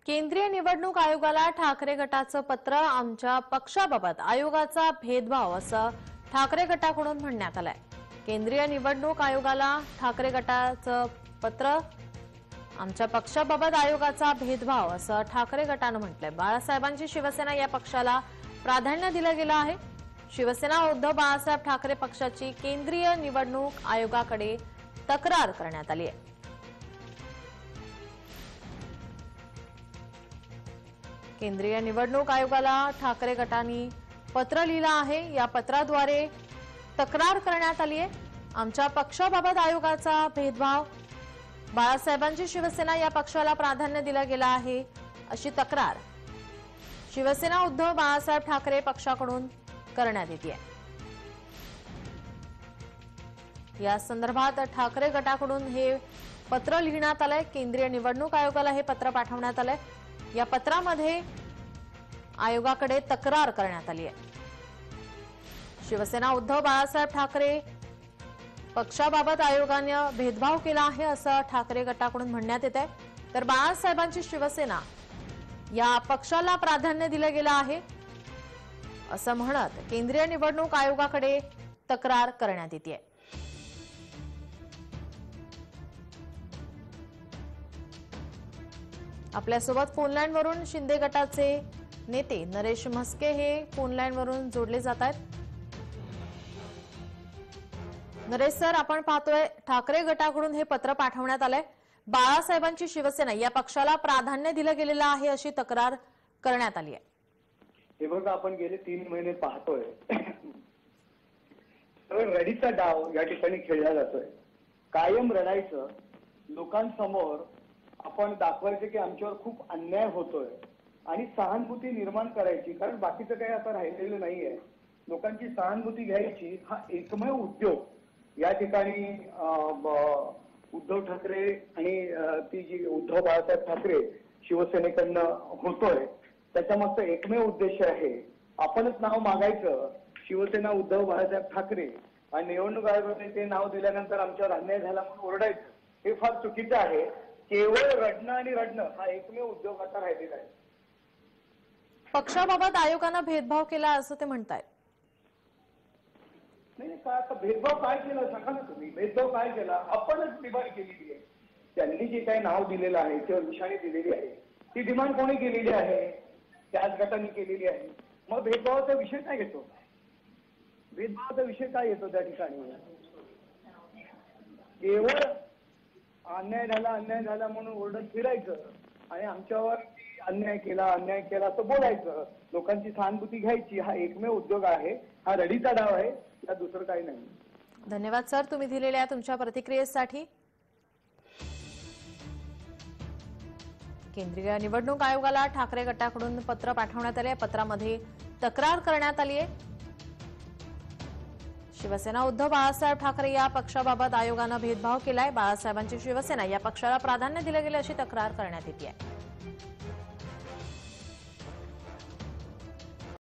केंद्रीय निवडणूक आयोगाला ठाकरे गटाचं पत्र, आमच्या पक्षाबाबत आयोगाचा भेदभाव असं ठाकरे गटाकडून म्हणण्यात आलंय। केंद्रीय निवडणूक आयोगाला ठाकरे गटाचं पत्र, आमच्या पक्षाबाबत आयोगाचा भेदभाव असं ठाकरे गटानं म्हटलंय। बाळासाहेबांची शिवसेना या पक्षाला प्राधान्य दिलं गेलं आहे। शिवसेना उद्धव बाळासाहेब ठाकरे पक्षाची केंद्रीय निवडणूक आयोगाकडे तक्रार करण्यात आली आहे। केंद्रीय निवडणूक आयोगाला ठाकरे गटाने पत्र लिहिलं आहे। या पत्राद्वारे तक्रार करण्यात आली आहे। आमच्या पक्षाबाबत आयोगाचा भेदभाव, बाळासाहेबांची शिवसेना या पक्षाला प्राधान्य दिलं गेलं आहे अशी तक्रार शिवसेना उद्धव बाळासाहेब ठाकरे पक्षाकडून करण्यात येते आहे। या संदर्भात ठाकरे गटाकडून हे पत्र लिहिण्यात आलंय। केंद्रीय निवडणूक आयोगाला हे पत्र पाठवण्यात आलंय। या पत्रामध्ये आयोगाकडे तक्रार करण्यात आली आहे। शिवसेना उद्धव बाळासाहेब ठाकरे पक्षाबाबत आयोगाने भेदभाव केला आहे असं ठाकरे गटाकडून म्हणण्यात येत आहे। तर बाळासाहेबांची शिवसेना या पक्षाला प्राधान्य दिलं गेलं आहे असं म्हणत केंद्रीय निवडणूक आयोगाकडे तक्रार करण्यात येते। आपल्यासोबत फोनलाईन वरून शिंदे गटाचे नेते नरेश म्हस्के हे फोनलाईन वरून जोडले जात आहेत। नरेश सर, आपण पाहतोय ठाकरे गटाकडून हे पत्र पाठवण्यात आलंय। बाळासाहेबांची शिवसेना या पक्षाला प्राधान्य दिलं गेलेलं आहे अशी तक्रार करण्यात आली आहे। हे बघा, आपण गेले 3 महिने पाहतोय रडीचा डाव या ठिकाणी खेळला जातोय। कायम रडायचं, लोकांसमोर आपण दाखवायचं की आमच्यावर खूप अन्याय होतोय आणि सहानुभूती निर्माण करायची, कारण बाकीचं काही आता राहिलेलं नाहीये। लोकांची सहानुभूती घ्यायची हा एकमेव उद्योग या ठिकाणी उद्धव ठाकरे आणि ती जी उद्धव बाळासाहेब ठाकरे शिवसेनेकडनं होतोय त्याच्या मागचा एकमेव उद्देश आहे आपणच नाव मागायचं, शिवसेना उद्धव बाळासाहेब ठाकरे, आणि निवडणूक आयोगाने ते नाव दिल्यानंतर आमच्यावर अन्याय झाला म्हणून ओरडायचं। हे फार चुकीचं आहे। केवळ रडणं आणि रडणं हा एकमेव उद्योग आता राहिलेला आहे। पक्षाबाबत आयोगानं भेदभाव केला असं ते म्हणतायत। नाही, काय आता भेदभाव काय केला सांगा ना तुम्ही। भेदभाव काय केला? आपणच डिमांड केलेली आहे। त्यांनी जे काही नाव दिलेलं आहे किंवा निशाणी दिलेली आहे ती डिमांड कोणी केलेली आहे? त्याच गटाने केलेली आहे। मग भेदभावाचा विषय काय येतो? भेदभावाचा विषय काय येतो त्या ठिकाणी? केवळ अन्याय झाला म्हणून ओरडत फिरायचं आणि आमच्यावर अन्याय केला असं बोलायचं, लोकांची सहानुभूती घ्यायची हा एकमेव उद्योग आहे। हा रडीचा डाव आहे, या दुसरं काही नाही। धन्यवाद सर, तुम्ही दिलेल्या तुमच्या प्रतिक्रियेसाठी। केंद्रीय निवडणूक आयोगाला ठाकरे गटाकडून पत्र पाठवण्यात आले। पत्रामध्ये तक्रार करण्यात आली आहे। शिवसेना उद्धव बाळासाहेब ठाकरे या पक्षाबाबत आयोगानं भेदभाव केलाय। बाळासाहेबांची शिवसेना या पक्षाला प्राधान्य दिलं गेलं अशी तक्रार करण्यात येते आहे।